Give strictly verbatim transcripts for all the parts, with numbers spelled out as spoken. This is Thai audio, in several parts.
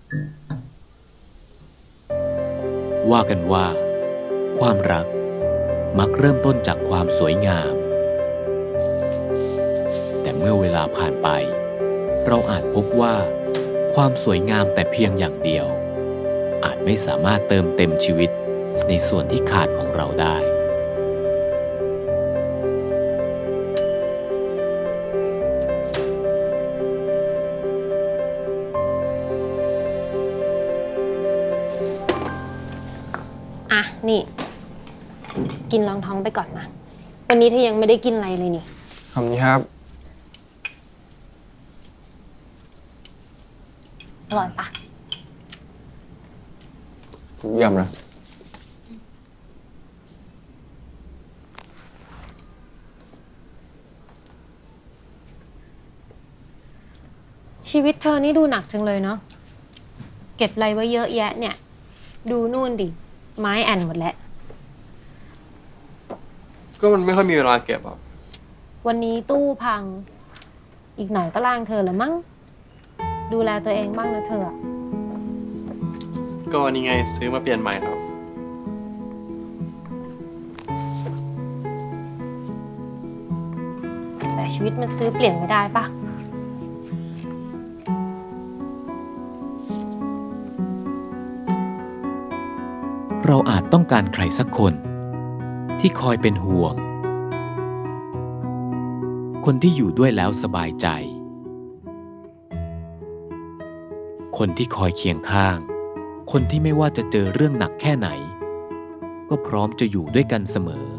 ว่ากันว่าความรักมักเริ่มต้นจากความสวยงามแต่เมื่อเวลาผ่านไปเราอาจพบว่าความสวยงามแต่เพียงอย่างเดียวอาจไม่สามารถเติมเต็มชีวิตในส่วนที่ขาดของเราได้อ่ะนี่กินรองท้องไปก่อนนะวันนี้เธอยังไม่ได้กินอะไรเลยนี่ขอบคุณครับอร่อยปะเยี่ยมนะชีวิตเธอนี่ดูหนักจังเลยเนาะเก็บอะไรไว้เยอะแยะเนี่ยดูนู่นดิไม้แอนหมดแล้วก็มันไม่ค่อยมีเวลาเก็บอ่ะวันนี้ตู้พังอีกหน่อยก็ล้างเธอละมั้งดูแลตัวเองบ้างนะเธอก็นี่ไงซื้อมาเปลี่ยนใหม่แล้วแต่ชีวิตมันซื้อเปลี่ยนไม่ได้ปะเราอาจต้องการใครสักคนที่คอยเป็นห่วงคนที่อยู่ด้วยแล้วสบายใจคนที่คอยเคียงข้างคนที่ไม่ว่าจะเจอเรื่องหนักแค่ไหนก็พร้อมจะอยู่ด้วยกันเสมอ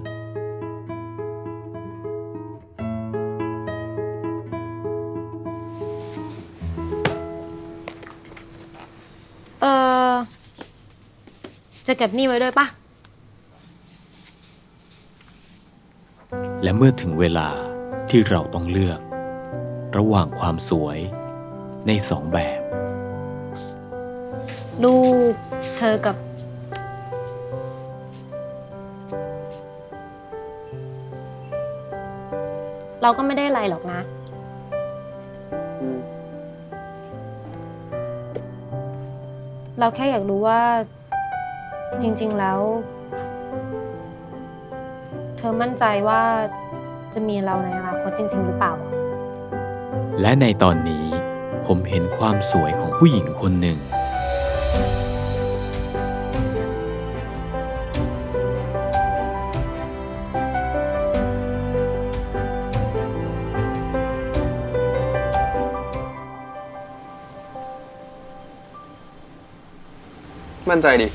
เออจะเก็บนี่ไว้ด้วยปะและเมื่อถึงเวลาที่เราต้องเลือกระหว่างความสวยในสองแบบลูกเธอกับเราก็ไม่ได้อะไรหรอกนะเราแค่อยากรู้ว่าจริงๆแล้วเธอมั่นใจว่าจะมีเราในอนาคตจริงๆหรือเปล่าและในตอนนี้ผมเห็นความสวยของผู้หญิงคนหนึ่งมั่นใจดิ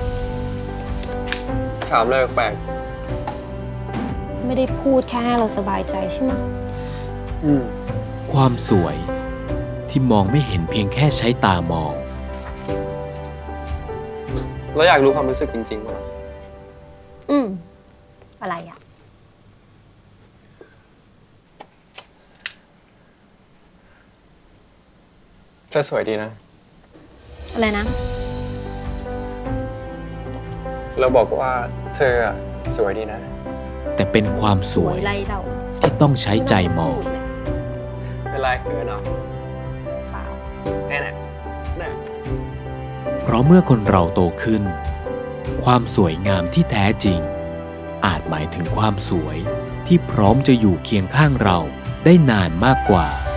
ถามเลยแปลกไม่ได้พูดแค่ให้เราสบายใจใช่ไหมอืมความสวยที่มองไม่เห็นเพียงแค่ใช้ตามองแล้วอยากรู้ความรู้สึกจริงๆมั้ยอืมอะไรอ่ะเธอสวยดีนะอะไรนะเราบอกว่าเธอสวยดีนะแต่เป็นความสวยที่ต้องใช้ใจมองเป็นไรเขินเหรอเปล่าแน่แน่เพราะเมื่อคนเราโตขึ้นความสวยงามที่แท้จริงอาจหมายถึงความสวยที่พร้อมจะอยู่เคียงข้างเราได้นานมากกว่า